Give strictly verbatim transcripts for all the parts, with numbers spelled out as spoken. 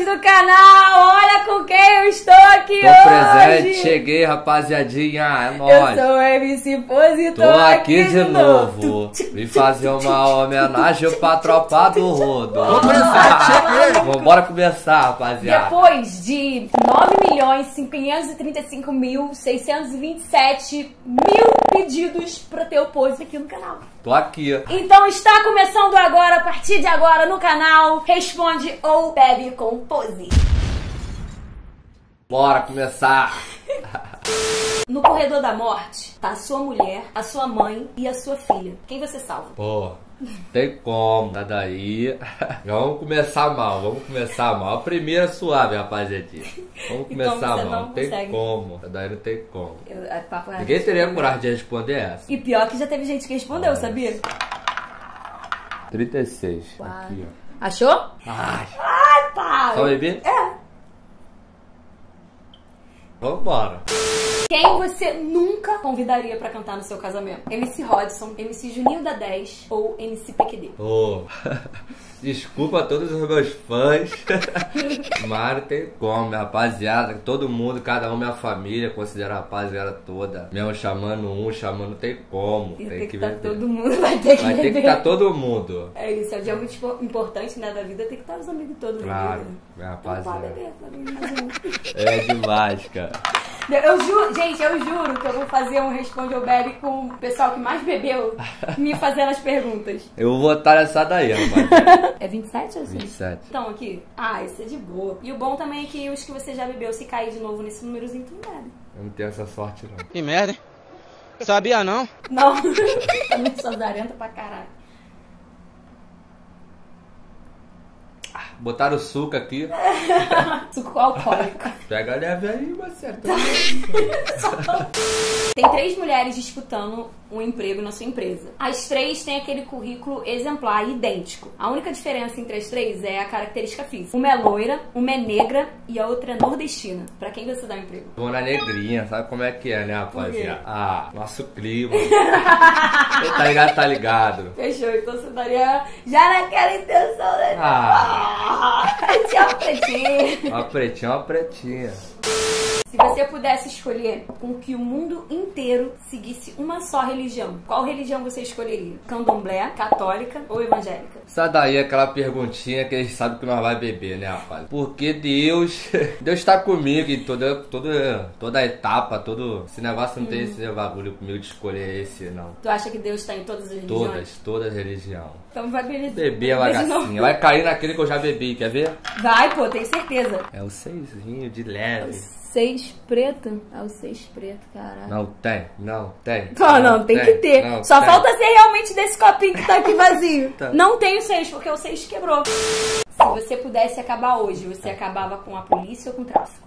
do canal, olha com quem eu estou aqui Tô hoje. presente, cheguei, rapaziadinha, é nóis. Eu sou o M C Pose e Tô tô aqui de novo. novo, vim fazer uma homenagem pra tropa do rodo. Tô presente, cheguei. Vambora começar, rapaziada. Depois de nove milhões quinhentos e trinta e cinco mil seiscentos e vinte e sete mil pedidos pra ter o Pose aqui no canal. Tô aqui. Então está começando agora, a partir de agora no canal, Responde ou Bebe com Pose. Bora começar. No corredor da morte, tá a sua mulher, a sua mãe e a sua filha. Quem você salva? Pô, tem como, tá daí. Vamos começar mal, vamos começar mal. A primeira suave, rapaziadinha. Vamos começar Então você mal, não não tem consegue. como. Tá daí não tem como. Eu, é papo reto. Ninguém teria coragem de responder essa. E pior que já teve gente que respondeu, Ah. sabia? trinta e seis. Uau. Aqui, Achou? ó. Ai, Ai, pai! só beber? É. Vambora. Quem você nunca convidaria pra cantar no seu casamento? M C Rodson, M C Juninho da dez ou M C P Q D? Ô, desculpa a todos os meus fãs, mas não tem como, minha rapaziada, todo mundo, cada um, minha família, considera a rapaziada toda, mesmo chamando um, chamando, não tem como, Tem, tem que que estar beber. todo mundo, vai ter que Vai ter que beber. estar todo mundo. É isso, é um dia muito expo- importante, né, da vida, tem que estar os amigos todos. Claro, né? minha Então pode rapaziada. beber, pode beber mais um. É demais, cara. Eu juro, gente, eu juro que eu vou fazer um Responde ou Bebe com o pessoal que mais bebeu me fazendo as perguntas. Eu vou votar nessa daí, rapaziada. É vinte e sete ou assim? vinte e sete. Então, aqui. Ah, isso é de boa. E o bom também é que os que você já bebeu, se cair de novo nesse númerozinho, tu não bebe. Eu não tenho essa sorte, não. Que merda, hein? Sabia não? Não. Também sou zarenta pra caralho. Botaram o suco aqui. Suco alcoólico. Pega leve aí, Marcelo. Tem três mulheres disputando um emprego na sua empresa. As três têm aquele currículo exemplar, idêntico. A única diferença entre as três é a característica física. Uma é loira, uma é negra e a outra é nordestina. Pra quem você dá um emprego? Vou na negrinha, sabe como é que é, né, Por quê? rapaziada? Ah, nosso clima. Quem tá ligado, tá ligado. Fechou, então você daria já naquela intenção, né? Ah, Tchau, pretinho. uma pretinha, uma pretinha. Se você pudesse escolher com que o mundo inteiro seguisse uma só religião, qual religião você escolheria? Candomblé, católica ou evangélica? Essa daí é aquela perguntinha que eles sabem que nós vai beber, né, rapaz? Porque Deus, Deus tá comigo em toda, toda, toda a etapa, todo... Esse negócio não tem esse bagulho comigo de escolher esse, não. Tu acha que Deus tá em todas as religiões? Todas, todas as religiões. Então vai beber. Beber a beber de bagacinha. novo. Vai cair naquele que eu já bebi, quer ver? Vai, pô, tenho certeza. É o seisinho de leve. Seis preto? É o seis preto, caralho. Não tem, não tem. Não, não, tem, que ter. não Só tem. falta ser realmente desse copinho que tá aqui vazio. Tá. Não tem o seis, porque o seis quebrou. Se você pudesse acabar hoje, você acabava com a polícia ou com o tráfico?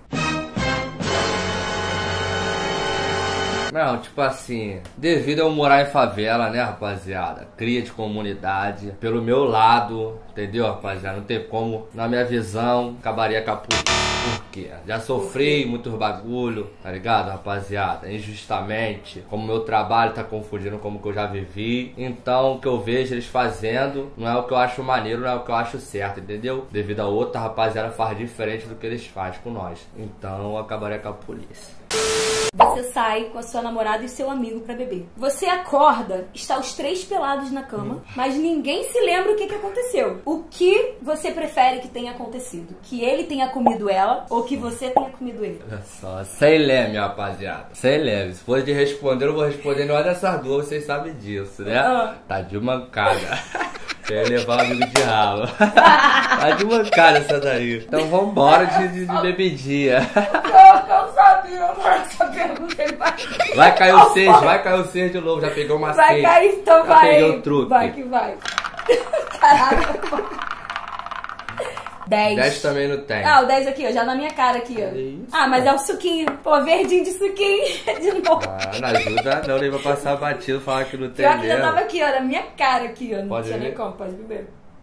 Não, tipo assim, devido a eu morar em favela, né, rapaziada? Cria de comunidade, pelo meu lado, entendeu, rapaziada? Não tem como, na minha visão, acabaria com a polícia. Por quê? Já sofri muitos bagulho, tá ligado, rapaziada? Injustamente, como meu trabalho tá confundindo como que eu já vivi. Então, o que eu vejo eles fazendo não é o que eu acho maneiro, não é o que eu acho certo, entendeu? Devido a outra rapaziada faz diferente do que eles fazem com nós. Então, eu acabaria com a polícia. Você sai com a sua namorada e seu amigo pra beber. Você acorda, está os três pelados na cama, mas ninguém se lembra o que, que aconteceu. O que você prefere que tenha acontecido? Que ele tenha comido ela ou que você tenha comido ele? Olha só, sem leme, rapaziada. Sem leme. Se for de responder, eu vou responder não é dessas duas, vocês sabem disso, né? Ah. Tá de mancada. Quer levar o amigo de ralo. Tá de mancada essa daí. Então vambora de, de, de bebidinha. Eu, eu sabia, mano, essa pergunta ele vai... Vai cair o seis, vai cair o seis de novo. Já pegou uma Vai seis. cair, então Já vai. peguei o truque. Vai que vai. Caraca. dez. dez também não tem. Ah, o dez aqui, ó, já na minha cara aqui, ó. Que isso? Ah, mas é o suquinho. Pô, verdinho de suquinho. De novo. Ah, não ajuda não, nem vai passar batido, falar que não tem Pior que já mesmo. tava aqui, ó, na minha cara aqui, ó. Não Pode tinha nem ver? como, pode beber.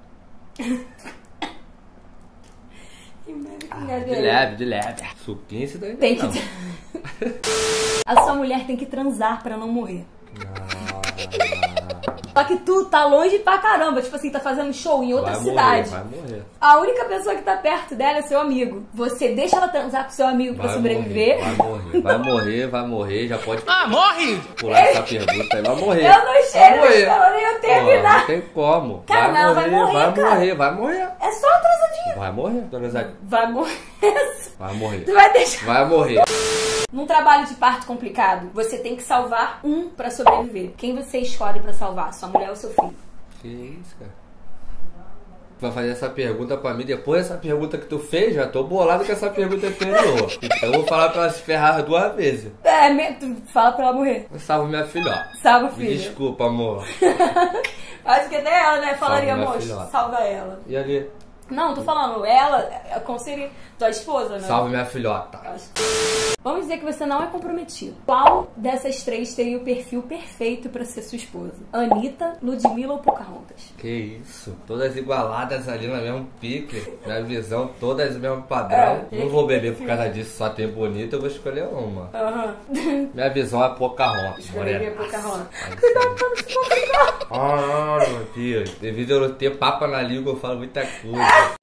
Que merda, que Ah, merda de é? leve, de leve. Suquinho isso daí Tem não. que... A sua mulher tem que transar pra não morrer. Ah. Só que tu tá longe pra caramba. Tipo assim, tá fazendo show em outra vai cidade. Morrer, vai morrer. A única pessoa que tá perto dela é seu amigo. Você deixa ela transar com seu amigo Vai pra sobreviver? Morrer, vai morrer, vai morrer, vai morrer. Já pode Ah, morre! pular essa pergunta aí. Vai morrer. Eu não Vai chego, morrer. ela nem eu Pô, terminar. não tem como. Cara, vai, ela morrer, vai morrer, vai cara. morrer, vai morrer. É só uma transadinha. Vai morrer, dona Zé. Vai morrer. Vai morrer. Tu vai deixar. Vai morrer. Num trabalho de parto complicado, você tem que salvar um pra sobreviver. Quem você escolhe pra salvar? Sua mulher ou seu filho? Que isso, cara? Vai fazer essa pergunta pra mim depois dessa pergunta que tu fez? Já tô bolado com essa pergunta anterior. Então eu vou falar pra ela se ferrar duas vezes. É, me- tu fala pra ela morrer. Eu salvo minha filhota. Salva o Me filho. desculpa, amor. Acho que até ela, né? Falaria, Salva minha amor, filhota. salva ela. E ali? Não, tô falando, ela, é, como seria tua esposa, né? Salve minha filhota. Acho que- Vamos dizer que você não é comprometido. Qual dessas três teria o perfil perfeito pra ser sua esposa? Anitta, Ludmilla ou Pocahontas? Que isso? Todas igualadas ali no mesmo pique. Minha visão, todas no mesmo padrão. É. Não vou beber por causa disso, só tem bonita, eu vou escolher uma. Aham. Minha visão é Pocahontas. Escolheria morena. Pocahontas. Aí Cuidado sim. pra não se complicar. Ah, meu Deus. Devido a eu ter papa na língua, eu falo muita coisa.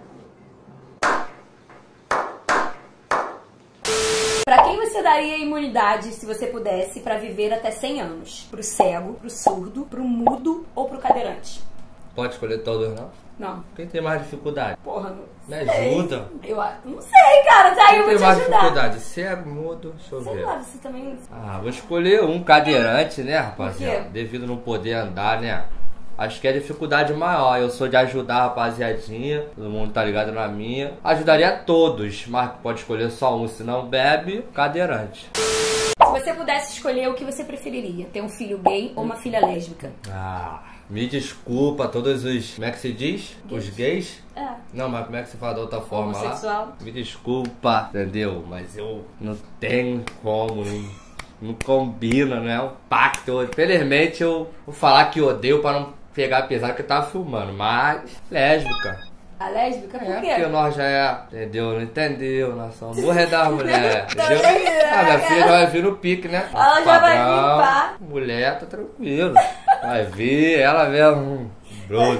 Pra quem você daria imunidade, se você pudesse, pra viver até cem anos? Pro cego, pro surdo, pro mudo ou pro cadeirante? Pode escolher todos, não? Não. Quem tem mais dificuldade? Porra, não Me sei. ajuda. Eu a- não sei, cara. Tá aí, eu Quem vou tem te mais ajudar. dificuldade? Cego, mudo, deixa eu Sei ver. lá, você também... Ah, vou escolher um cadeirante, né, rapaziada? Por quê? Devido a não poder andar, né? Acho que é a dificuldade maior. Eu sou de ajudar a rapaziadinha. Todo mundo tá ligado na minha. Ajudaria a todos, mas pode escolher só um. Se não bebe, cadeirante. Se você pudesse escolher, o que você preferiria? Ter um filho gay ou uma filha lésbica? Ah, me desculpa todos os... Como é que se diz? Os gays? É. Não, mas como é que se fala da outra forma lá? Homossexual. Me desculpa, entendeu? Mas eu não tenho como, não, não combina, não é um pacto. Felizmente eu vou falar que odeio pra não pegar pesado que eu tava filmando, mas lésbica. A lésbica? Por É, quê? porque nós já é, entendeu? Não entendeu? Nós somos burra da mulher, entendeu? Tá vendo? Ah, minha filha já vai vir no pique, né? Ela já vai Padrão, vir, pá. Mulher, tá tranquilo. Vai vir, ela mesmo. hum, Bruto.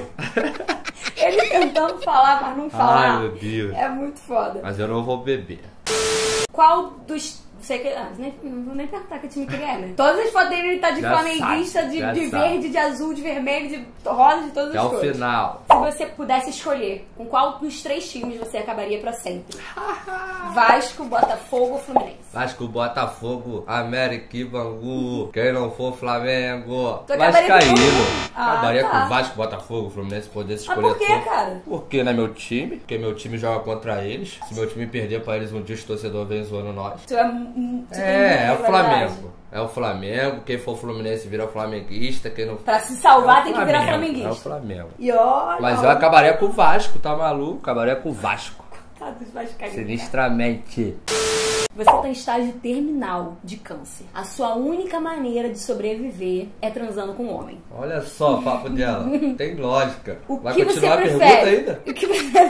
Ele tentando falar, mas não falar. Ai, meu Deus. É muito foda. Mas eu não vou beber. Qual dos... Você que... ah, nem, não vou nem perguntar que time que ele é, né? Todas as fotos dele ele tá de Já flamenguista, sabe, de, já de sabe. verde, de azul, de vermelho, de rosa, de todas Até as o cores. final. Se você pudesse escolher, com qual dos três times você acabaria pra sempre? Vasco, Botafogo ou Fluminense? Vasco, Botafogo, América e Bangu. Quem não for Flamengo, Tu acabaria com Vascaíno. todo mundo. Ah, Acabaria tá. com Vasco, Botafogo, Fluminense, pudesse Mas escolher por que, todo. cara? Porque não é meu time, porque meu time joga contra eles. Se meu time perder pra eles um dia, os torcedores vêm zoando nós. Tu é, mu- tu tem É, é o muita rivalidade. Flamengo. É o Flamengo. Quem for Fluminense vira flamenguista. Quem não Pra se salvar É o tem que virar Flamengo, flamenguista. É o Flamengo. E olha... Mas eu acabaria com o Vasco, tá maluco? Acabaria com o Vasco. Tá, dos vascaínos. Sinistramente. Você tá em estágio terminal de câncer. A sua única maneira de sobreviver é transando com um homem. Olha só o papo dela. Tem lógica. O Vai que continuar você a pergunta prefere? ainda? O que você...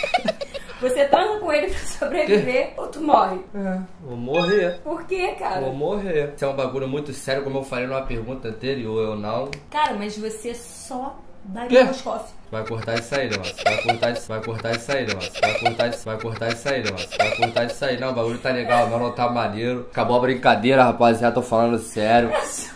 você transa com ele pra sobreviver ou tu morre? É, vou morrer. Por quê, cara? Vou morrer. Isso é um bagulho muito sério, como eu falei numa pergunta anterior, eu não. Cara, mas você só dá Quê? Moscoff. Vai cortar isso aí, Leôncio. Vai cortar isso, vai cortar isso aí, Leôncio. Vai cortar isso, vai cortar isso aí, Leôncio. Vai cortar isso aí. Não, o bagulho tá legal, não, não tá maneiro. Acabou a brincadeira, rapaziada, tô falando sério.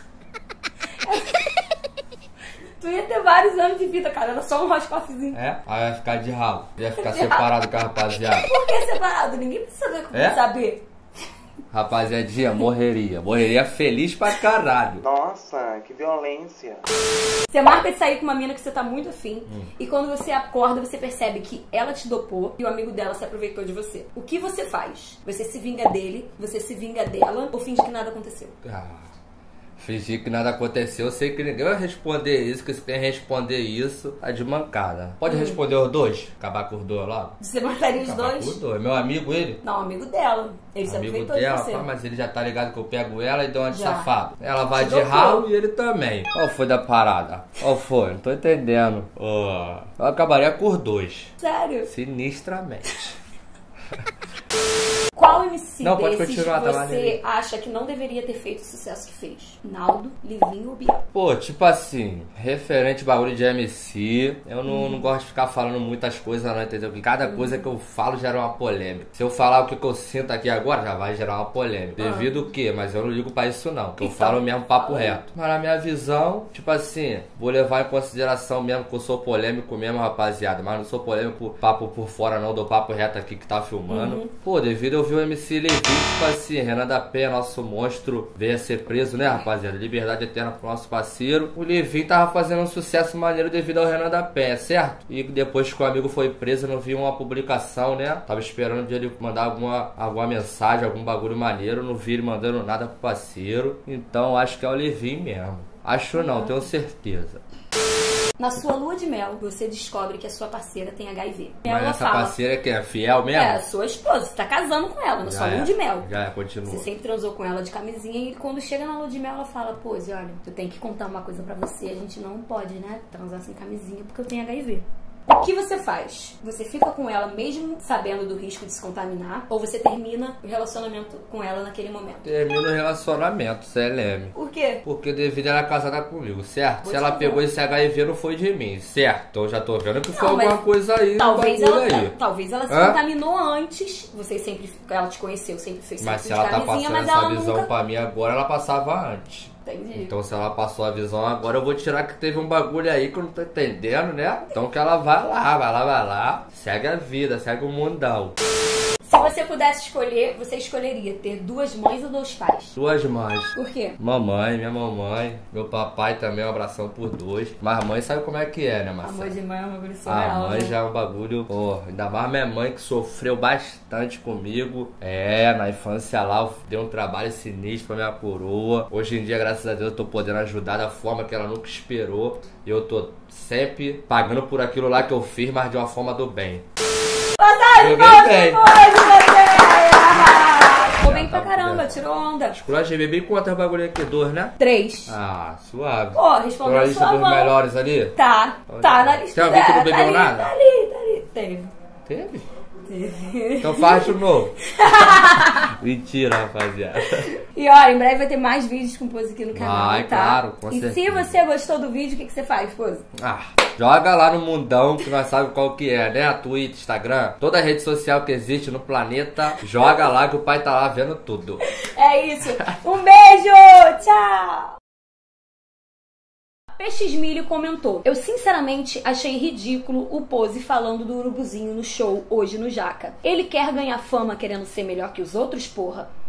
Tu ia ter vários anos de vida, cara. Era só um Roscoffzinho. É? Aí vai ficar de ralo. Ia ficar separado com a rapaziada. Por que separado? Ninguém precisa saber. É? saber. Rapaziadinha, morreria. Morreria feliz pra caralho. Nossa, que violência. Você marca de sair com uma mina que você tá muito afim. Hum. E quando você acorda, você percebe que ela te dopou e o amigo dela se aproveitou de você. O que você faz? Você se vinga dele, você se vinga dela ou finge que nada aconteceu? Ah, fingir que nada aconteceu. Eu sei que ninguém vai responder isso, que se quem responder isso, tá de mancada. Pode responder os dois? Acabar com os dois logo? Você mataria os Acabar dois? com os dois. Meu amigo, ele? Não, amigo dela. Ele se Amigo aproveitou dela, de você. pá, mas ele já tá ligado que eu pego ela e dou uma de Já. safado. Ela vai Te de dopou. ralo e ele também. Qual foi da parada? Qual foi? Não tô entendendo. Ó, eu acabaria com os dois. Sério? Sinistramente. Qual M C Não, pode desses continuar, tá você maneiro. acha que não deveria ter feito o sucesso que fez? Naldo, Livinho ou Biel? Pô, tipo assim, referente bagulho de M C, eu não, não gosto de ficar falando muitas coisas não, entendeu? Porque cada coisa que eu falo gera uma polêmica. Se eu falar o que, que eu sinto aqui agora, já vai gerar uma polêmica. Devido o quê? Mas eu não ligo pra isso não, que eu Então, falo mesmo papo fala aí. reto. Mas na minha visão, tipo assim, vou levar em consideração mesmo que eu sou polêmico mesmo, rapaziada. Mas não sou polêmico papo por fora não, do papo reto aqui que tá filmando. Uhum. Pô, devido eu vi o M C Levi, tipo assim, Renan da Penha, nosso monstro, veio a ser preso, né, rapaziada? Liberdade eterna pro nosso parceiro. O Levi tava fazendo um sucesso maneiro devido ao Renan da Penha, certo? E depois que o amigo foi preso, eu não vi uma publicação, né? Tava esperando de ele mandar alguma, alguma mensagem, algum bagulho maneiro. Não vi ele mandando nada pro parceiro. Então acho que é o Levi mesmo. Acho não, tenho certeza. Na sua lua de mel, você descobre que a sua parceira tem H I V. Mas Ela essa fala, parceira que é fiel mesmo? é, a sua esposa, você tá casando com ela, na Já sua é, lua de mel. Já é, continua. Você sempre transou com ela de camisinha e quando chega na lua de mel ela fala, pô, Zé, olha, eu tenho que contar uma coisa pra você, a gente não pode, né, transar sem camisinha porque eu tenho H I V. O que você faz? Você fica com ela mesmo sabendo do risco de se contaminar ou você termina o relacionamento com ela naquele momento? Termina o relacionamento, C L M. Por quê? Porque devido ela é casada comigo, certo? Vou Se te ela falar. pegou esse H I V não foi de mim, certo? Então eu já tô vendo que foi Não, mas alguma coisa aí, Talvez um bagulho ela, aí. talvez ela se Hã? contaminou antes, você sempre, ela te conheceu, sempre fez Mas sexo se de ela tá camisinha, passando mas essa ela visão nunca... pra mim agora, ela passava antes. Entendi. Então se ela passou a visão agora, eu vou tirar que teve um bagulho aí que eu não tô entendendo, né? Então que ela vai lá, vai lá, vai lá. Segue a vida, segue o mundão. Se você pudesse escolher, você escolheria ter duas mães ou dois pais? Duas mães. Por quê? Mamãe, minha mamãe, meu papai também, um abração por dois. Mas mãe sabe como é que é, né, Marcelo? Amor de mãe é uma bagulho A surreal, mãe né? já é um bagulho, pô, ainda mais minha mãe que sofreu bastante comigo. É, na infância lá eu dei um trabalho sinistro pra minha coroa. Hoje em dia, graças a Deus, eu tô podendo ajudar da forma que ela nunca esperou. E eu tô sempre pagando por aquilo lá que eu fiz, mas de uma forma do bem. Joguei bem. Ficou bem pra tá caramba, bem. tirou onda. Esculachei, bebi quantos bagulho aqui? Dois, né? Três. Ah, suave. Pô, Tô respondeu na a lista sua dos mão. melhores ali? Tá, tá na lista. Tem alguém que não é, bebeu tá ali, nada? Tá ali, tá ali. Teve. Teve? Teve. Então faz de novo. Mentira, rapaziada. E olha, em breve vai ter mais vídeos com Pose aqui no canal, Vai, tá? claro, com e se certeza. você gostou do vídeo, o que, que você faz, Pose? Ah, joga lá no mundão que nós sabemos qual que é, né? Twitter, Instagram, toda rede social que existe no planeta. Joga lá que o pai tá lá vendo tudo. É isso. Um beijo! Tchau! Peixes Milho comentou: eu sinceramente achei ridículo o Pose falando do urubuzinho no show hoje no Jaca. Ele quer ganhar fama querendo ser melhor que os outros, porra?